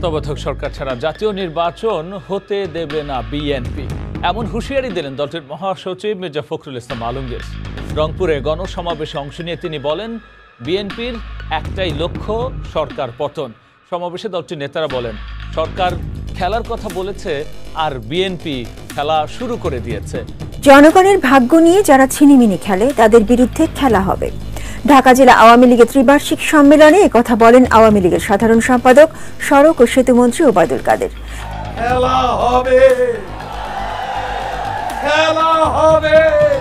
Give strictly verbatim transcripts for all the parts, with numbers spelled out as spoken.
তত্ত্বাবধায়ক সরকার ছাড়া জাতীয় নির্বাচন হতে দেবে না বিএনপি, এমন হুঁশিয়ারি দিলেন দলটির মহাসচিব মির্জা ফখরুল ইসলাম আলমগীর। রংপুরে গণসমাবেশে অংশ নিয়ে তিনি বলেন, বিএনপির একটাই লক্ষ্য, সরকার পতন। সমাবেশে দলটির নেতারা বলেন, সরকার খেলার কথা বলেছে আর বিএনপি খেলা শুরু করে দিয়েছে। জনগণের ভাগ্য নিয়ে যারা ছিনিমিনি খেলে তাদের বিরুদ্ধে খেলা হবে। ঢাকা জেলা আওয়ামী লীগের ত্রিবার্ষিক সম্মেলনে একথা বলেন আওয়ামী লীগের সাধারণ সম্পাদক সড়ক ও সেতুমন্ত্রী ওবায়দুল কাদের। খেলা হবে, খেলা হবে,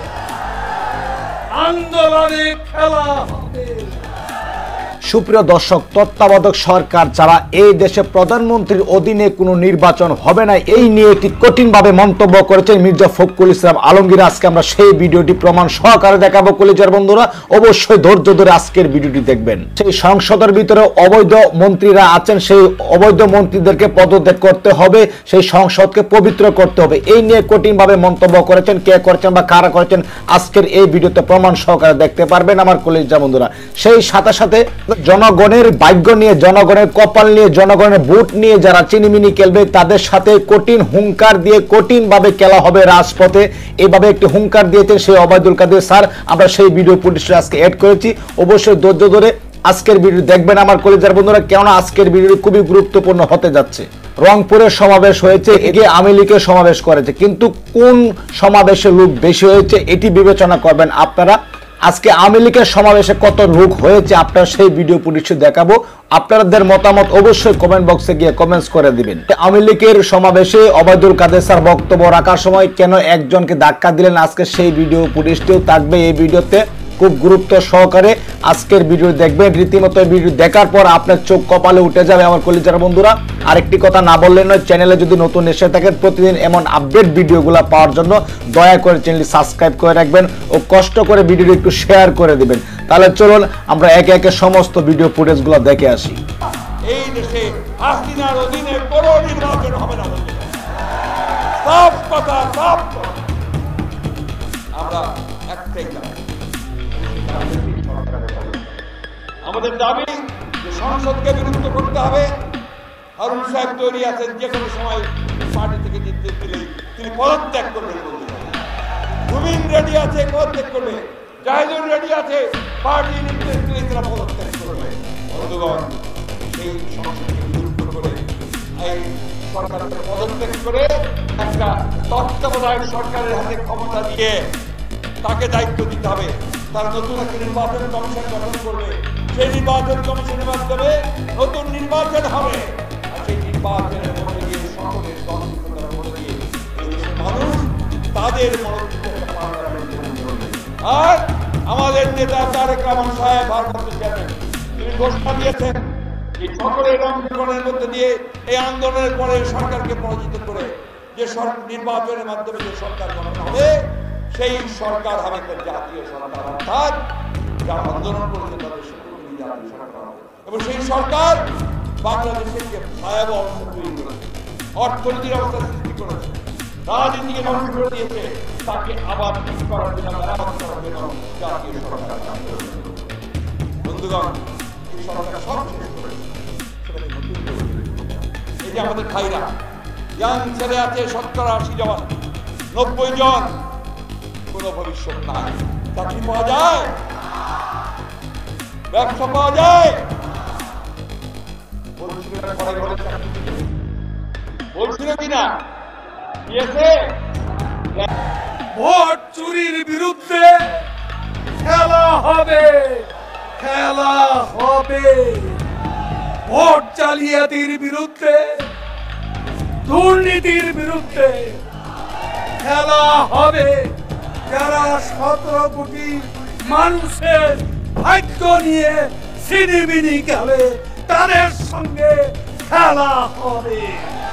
আন্দোলনে খেলা হবে। সুপ্রিয় দর্শক, তত্ত্বাবধায়ক সরকার ছাড়া এই দেশে প্রধানমন্ত্রীর অধীনে কোনো নির্বাচন হবে না, এই নিয়ে একটি কঠিনভাবে মন্তব্য করেছেন মির্জা ফখরুল ইসলাম আলমগীর। আজকে আমরা সেই ভিডিওটি প্রমাণ সহকারে দেখাবো। কলিজার বন্ধুরা, অবশ্যই ধৈর্য ধরে আজকের ভিডিওটি দেখবেন। সেই সংসদের ভিতরে অবৈধ মন্ত্রীরা আছেন, সেই অবৈধ মন্ত্রীদেরকে পদত্যাগ করতে হবে, সেই সংসদকে পবিত্র করতে হবে, এই নিয়ে কঠিনভাবে মন্তব্য করেছেন। কে করেছেন বা কারা করেছেন আজকের এই ভিডিওতে প্রমাণ সহকারে দেখতে পারবেন আমার কলিজার বন্ধুরা। সেই সাথে সাথে জনগণের ভাগ্য নিয়ে, জনগণের কপাল নিয়ে, জনগণের ভোট নিয়ে যারা চিনিমিনি খেলবে তাদের সাথে কঠিন হুঙ্কার দিয়ে কঠিন ভাবে খেলা হবে রাজপথে, এইভাবে একটি হুঙ্কার দিয়েছেন সেই ওবায়দুল কাদের স্যার। আমরা সেই ভিডিও ফুটেজটা আজকে অ্যাড করেছি, অবশ্যই ধৈর্য ধরে আজকের ভিডিও দেখবেন আমার কলিজার বন্ধুরা, কেননা আজকের ভিডিও খুবই গুরুত্বপূর্ণ হতে যাচ্ছে। রংপুরের সমাবেশ হয়েছে, এগে আওয়ামী লীগের সমাবেশ করেছে, কিন্তু কোন সমাবেশে লোক বেশি হয়েছে এটি বিবেচনা করবেন আপনারা। আজকে আওয়ামী লীগের সমাবেশে কত লোক হয়েছে আপনারা সেই ভিডিও ফুটেজ দেখাবো। আপনাদের মতামত অবশ্যই কমেন্ট বক্সে গিয়ে কমেন্টস করে দিবেন। আওয়ামী লীগের সমাবেশে ওবায়দুল কাদের স্যার বক্তব্য রাখার সময় কেন একজনকে ধাক্কা দিলেন, আজকে সেই ভিডিও ফুটেজটিও থাকবে এই ভিডিওতে। খুব গুরুত্ব সহকারে আজকের ভিডিও দেখবেন। রীতিমতো ভিডিও দেখার পর আপনার চোখ কপালে উঠে যাবে আমার কলিজার বন্ধুরা। আরেকটি কথা না বললেন নয়, চ্যানেলে যদি নতুন এসে থাকেন প্রতিদিন এমন আপডেট ভিডিওগুলো পাওয়ার জন্য দয়া করে চ্যানেলটি সাবস্ক্রাইব করে রাখবেন ও কষ্ট করে ভিডিওটি একটু শেয়ার করে দিবেন। তাহলে চলুন আমরা একে একে সমস্ত ভিডিও ফুটেজগুলো দেখে আসি। এই দেশে হাসিনার অধীনে কোনো নির্বাচন হবে না, সব কথা সব আমরা একটাই দাবি, আমাদের দাবি যে সংসদকে বিলুপ্ত করতে হবে। হারুন সাহেব তৈরি আছেন, যে কোনো সময় পার্টি থেকে নির্দেশ দিলেই তিনি পদত্যাগ করবেন বলতে পারেন। রুমিন রেডি আছে, পদত্যাগ করবে। জাহিদুল রেডি আছে, পার্টি নির্দেশ দিলেই তারা পদত্যাগ করবে। বন্ধুগণ, সেই সংসদকে বিলুপ্ত করে এই সরকারকে পদত্যাগ করে একটা তত্ত্বাবধায়ক সরকারের হাতে ক্ষমতা দিয়ে তাকে দায়িত্ব দিতে হবে। তারা নতুন একটা নির্বাচন কমিশন গঠন করবে, সেই নির্বাচন কমিশনের মাধ্যমে নতুন নির্বাচন হবে। আর সেই নির্বাচনের মধ্যে দিয়ে সকলের দলগততার মধ্যে দিয়ে মানুষ তাদের আর আমাদের নেতা তারেক রহমান সাহেব ভারপ্রাপ্ত চেয়ারম্যান তিনি ঘোষণা দিয়েছেন যে সকলের অংশগ্রহণের মধ্যে দিয়ে এই আন্দোলনের পরে সরকারকে পরাজিত করে যে নির্বাচনের মাধ্যমে যে সরকার গঠন হবে সেই সরকার হবে একটা জাতীয় সরকার, অর্থাৎ যারা আন্দোলন করেছে তাদের সকলকে জাতীয় সরকার হবে। এবং সেই সরকার বাংলাদেশের যে ভয়াবহ অবস্থা তৈরি করেছে, অর্থনীতির অবস্থা সৃষ্টি করেছে, রাজনীতিকে নষ্ট করে দিয়েছে, তাকে আবার ঠিক করার জন্য মেরামত করার জন্য জাতীয় সরকার। বন্ধুগণ, এই সরকার সব শেষ করেছে, এই যে আমাদের ভাইরা ইয়াং ছেলে আছে শতকরা আশি জন, নব্বই জন, কোন ভবিষ্যৎ নাই। চাকরি পাওয়া যায়, ব্যবসা পাওয়া যায়, বলছিল কিনা দিয়েছে। ভোট চুরির বিরুদ্ধে খেলা হবে, খেলা হবে। ভোট জালিয়াতির বিরুদ্ধে, দুর্নীতির বিরুদ্ধে খেলা হবে। যারা সতেরো কোটি মানুষের ভাগ্য নিয়ে ছিনিমিনি খেলে তাদের সঙ্গে খেলা হবে,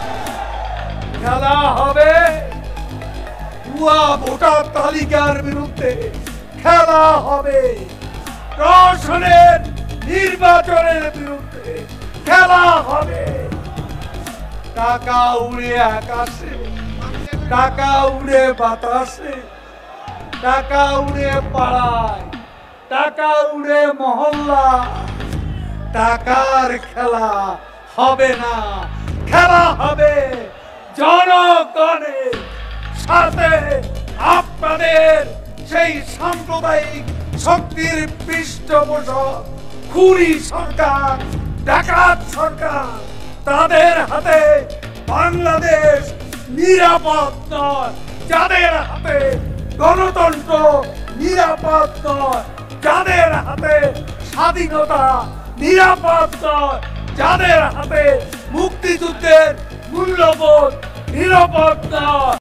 খেলা হবে। ভুয়া ভোটার তালিকার বিরুদ্ধে খেলা হবে, প্রশাসনের নির্বাচনের বিরুদ্ধে খেলা হবে। টাকা উড়ে আকাশে, টাকা উড়ে বাতাসে, টাকা উড়ে পাড়ায়, টাকা উড়ে মহল্লা, টাকার খেলা হবে না। খেলা হবে জনগণের সাথে। আপনাদের সেই সাম্প্রদায়িক শক্তির পৃষ্ঠপোষক খুনি সরকার, ডাকাত সরকার, তাদের হাতে বাংলাদেশ নিরাপদ নয়। যাদের হাতে গণতন্ত্র নিরাপদ নয়, যাদের হাতে স্বাধীনতা নিরাপদ নয়, যাদের হাতে মুক্তিযুদ্ধের মূল্যবোধ নিরাপদ নয়।